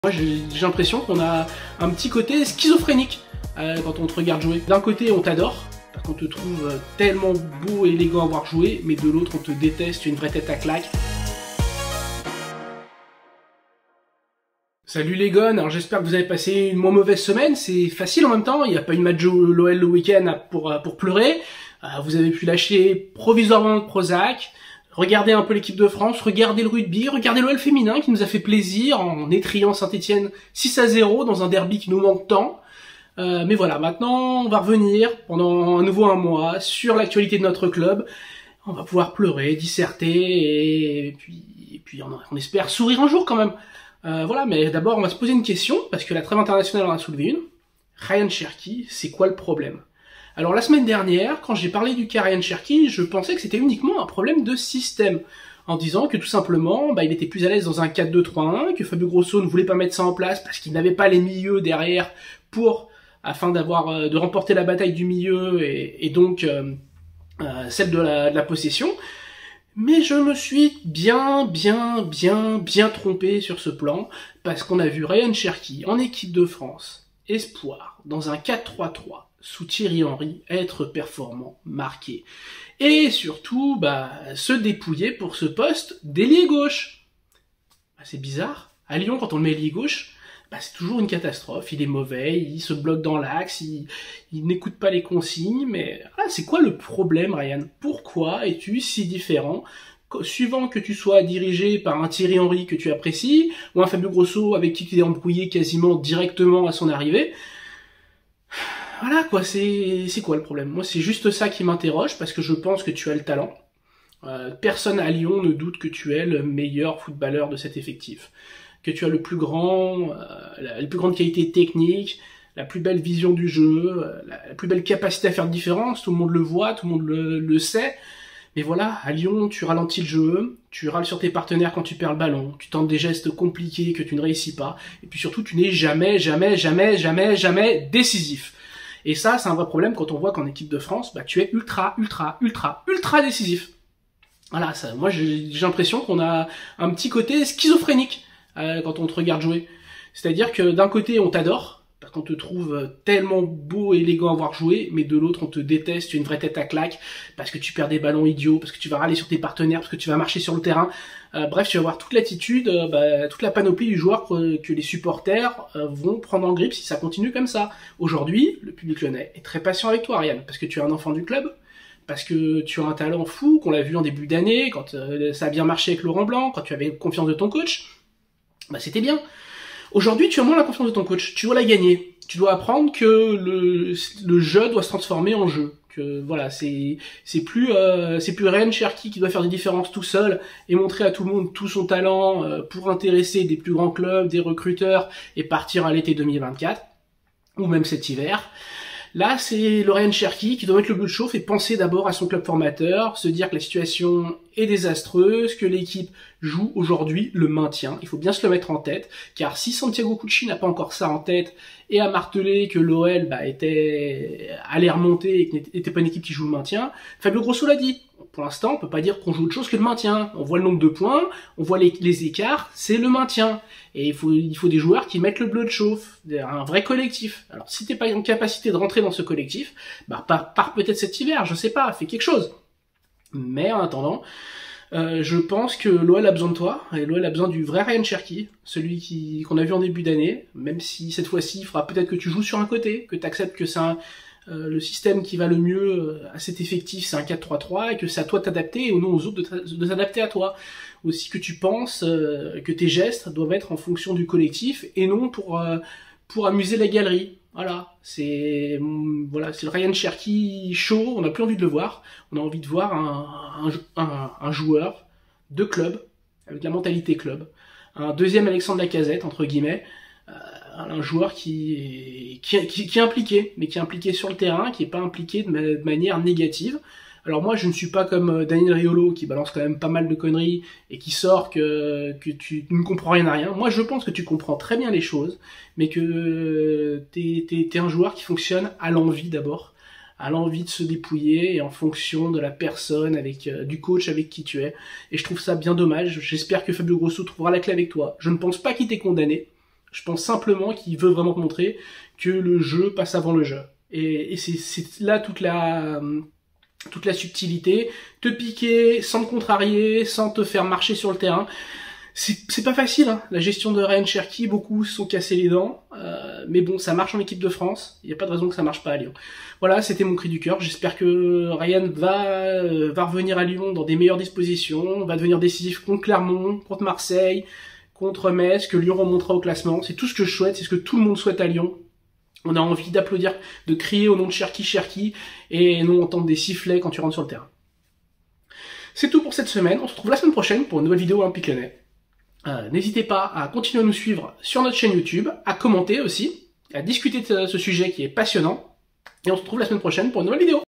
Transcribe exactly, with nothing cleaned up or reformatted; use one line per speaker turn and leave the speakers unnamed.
Moi j'ai l'impression qu'on a un petit côté schizophrénique euh, quand on te regarde jouer. D'un côté on t'adore, parce qu'on te trouve tellement beau et élégant à voir jouer, mais de l'autre on te déteste, tu as une vraie tête à claque. Salut les gones, alors j'espère que vous avez passé une moins mauvaise semaine, c'est facile en même temps, il n'y a pas eu de match l'O L le week-end pour, pour pleurer, vous avez pu lâcher provisoirement le Prozac, regardez un peu l'équipe de France, regardez le rugby, regardez l'O L féminin qui nous a fait plaisir en étriant Saint-Etienne six à zéro dans un derby qui nous manque tant. Euh, mais voilà, maintenant on va revenir pendant à nouveau un mois sur l'actualité de notre club. On va pouvoir pleurer, disserter et puis, et puis on, on espère sourire un jour quand même. Euh, voilà, mais d'abord on va se poser une question parce que la trêve internationale en a soulevé une. Ryan Cherki, c'est quoi le problème? Alors la semaine dernière, quand j'ai parlé du cas Ryan Cherki, je pensais que c'était uniquement un problème de système, en disant que tout simplement, bah, il était plus à l'aise dans un quatre deux trois un, que Fabio Grosso ne voulait pas mettre ça en place parce qu'il n'avait pas les milieux derrière pour, afin d'avoir, euh, de remporter la bataille du milieu et, et donc euh, euh, celle de la, de la possession. Mais je me suis bien, bien, bien, bien trompé sur ce plan, parce qu'on a vu Ryan Cherki en équipe de France, espoir, dans un quatre trois trois, sous Thierry Henry, être performant, marqué. Et surtout, bah, se dépouiller pour ce poste d'ailier gauche. Bah, c'est bizarre. À Lyon, quand on le met ailier gauche, bah, c'est toujours une catastrophe. Il est mauvais, il se bloque dans l'axe, il, il n'écoute pas les consignes. Mais ah, c'est quoi le problème, Ryan? Pourquoi es-tu si différent? Suivant que tu sois dirigé par un Thierry Henry que tu apprécies, ou un Fabio Grosso avec qui tu t'es embrouillé quasiment directement à son arrivée. Voilà quoi, c'est c'est quoi le problème? Moi c'est juste ça qui m'interroge, parce que je pense que tu as le talent. Euh, personne à Lyon ne doute que tu es le meilleur footballeur de cet effectif. Que tu as le plus grand, euh, la, la plus grande qualité technique, la plus belle vision du jeu, euh, la, la plus belle capacité à faire de différence, tout le monde le voit, tout le monde le, le sait. Mais voilà, à Lyon, tu ralentis le jeu, tu râles sur tes partenaires quand tu perds le ballon, tu tentes des gestes compliqués que tu ne réussis pas, et puis surtout tu n'es jamais, jamais, jamais, jamais, jamais décisif. Et ça, c'est un vrai problème quand on voit qu'en équipe de France, bah, tu es ultra, ultra, ultra, ultra décisif. Voilà, ça, moi j'ai l'impression qu'on a un petit côté schizophrénique euh, quand on te regarde jouer. C'est-à-dire que d'un côté, on t'adore, parce qu'on te trouve tellement beau et élégant à voir jouer, mais de l'autre, on te déteste, tu as une vraie tête à claque, parce que tu perds des ballons idiots, parce que tu vas râler sur tes partenaires, parce que tu vas marcher sur le terrain. Euh, bref, tu vas voir toute l'attitude, euh, bah, toute la panoplie du joueur que, que les supporters euh, vont prendre en grippe si ça continue comme ça. Aujourd'hui, le public lyonnais est très patient avec toi, Ryan, parce que tu es un enfant du club, parce que tu as un talent fou, qu'on l'a vu en début d'année, quand euh, ça a bien marché avec Laurent Blanc, quand tu avais confiance de ton coach, bah c'était bien. Aujourd'hui, tu as moins la confiance de ton coach, tu dois la gagner. Tu dois apprendre que le, le jeu doit se transformer en jeu. Que voilà, c'est c'est plus euh, c'est plus Ryan Cherki qui doit faire des différences tout seul et montrer à tout le monde tout son talent euh, pour intéresser des plus grands clubs, des recruteurs et partir à l'été deux mille vingt-quatre ou même cet hiver. Là, c'est le Ryan Cherki qui doit mettre le bleu de chauffe et penser d'abord à son club formateur, se dire que la situation est désastreuse, que l'équipe joue aujourd'hui le maintien. Il faut bien se le mettre en tête, car si Santiago Cucci n'a pas encore ça en tête et a martelé que l'O L bah, était allait remonter et que n'était pas une équipe qui joue le maintien, Fabio Grosso l'a dit. Pour l'instant, on peut pas dire qu'on joue autre chose que le maintien. On voit le nombre de points, on voit les, les écarts, c'est le maintien. Et il faut, il faut des joueurs qui mettent le bleu de chauffe, un vrai collectif. Alors si t'es pas en capacité de rentrer dans ce collectif, bah pars, pars peut-être cet hiver, je sais pas, fais quelque chose. Mais en attendant, euh, je pense que l'O L a besoin de toi, et l'O L a besoin du vrai Ryan Cherki, celui qui qu'on a vu en début d'année, même si cette fois-ci il faudra peut-être que tu joues sur un côté, que tu acceptes que c'est un Euh, le système qui va le mieux à cet effectif, c'est un quatre trois trois, et que c'est à toi de t'adapter et non aux autres de, de s'adapter à toi. Aussi que tu penses euh, que tes gestes doivent être en fonction du collectif et non pour euh, pour amuser la galerie. Voilà, c'est voilà, c'est le Ryan Cherki chaud. On n'a plus envie de le voir. On a envie de voir un, un, un, un joueur de club avec la mentalité club, un deuxième Alexandre Lacazette entre guillemets. Un joueur qui est, qui, qui, qui est impliqué, mais qui est impliqué sur le terrain, qui est pas impliqué de, ma, de manière négative. Alors moi, je ne suis pas comme Daniel Riolo, qui balance quand même pas mal de conneries, et qui sort que, que tu ne comprends rien à rien. Moi, je pense que tu comprends très bien les choses, mais que t'es, t'es, t'es un joueur qui fonctionne à l'envie d'abord, à l'envie de se dépouiller, et en fonction de la personne, avec euh, du coach avec qui tu es. Et je trouve ça bien dommage. J'espère que Fabio Grosso trouvera la clé avec toi. Je ne pense pas qu'il t'ait condamné. Je pense simplement qu'il veut vraiment te montrer que le jeu passe avant le jeu. Et, et c'est là toute la... toute la subtilité, te piquer sans te contrarier, sans te faire marcher sur le terrain. C'est pas facile, hein. La gestion de Ryan Cherki, beaucoup se sont cassés les dents, euh, mais bon, ça marche en équipe de France, il n'y a pas de raison que ça marche pas à Lyon. Voilà, c'était mon cri du cœur, j'espère que Ryan va, euh, va revenir à Lyon dans des meilleures dispositions, va devenir décisif contre Clermont, contre Marseille, contre Metz, que Lyon remontera au classement, c'est tout ce que je souhaite, c'est ce que tout le monde souhaite à Lyon. On a envie d'applaudir, de crier au nom de Cherki, Cherki, et non entendre des sifflets quand tu rentres sur le terrain. C'est tout pour cette semaine, on se retrouve la semaine prochaine pour une nouvelle vidéo Olympique Lyonnais. Euh, N'hésitez pas à continuer à nous suivre sur notre chaîne YouTube, à commenter aussi, à discuter de ce sujet qui est passionnant, et on se retrouve la semaine prochaine pour une nouvelle vidéo.